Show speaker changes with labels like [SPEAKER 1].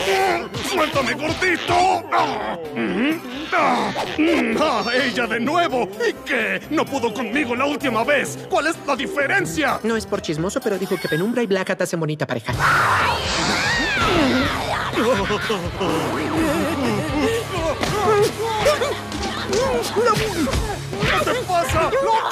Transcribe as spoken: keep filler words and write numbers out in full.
[SPEAKER 1] ¡Suéltame, gordito! ¡Ah! ¡Ah! ¡Ah! ¡Ella de nuevo! ¿Y qué? ¿No pudo conmigo la última vez? ¿Cuál es la diferencia?
[SPEAKER 2] No es por chismoso, pero dijo que Penumbra y Black Cat hacen bonita pareja.
[SPEAKER 1] ¿Qué te pasa?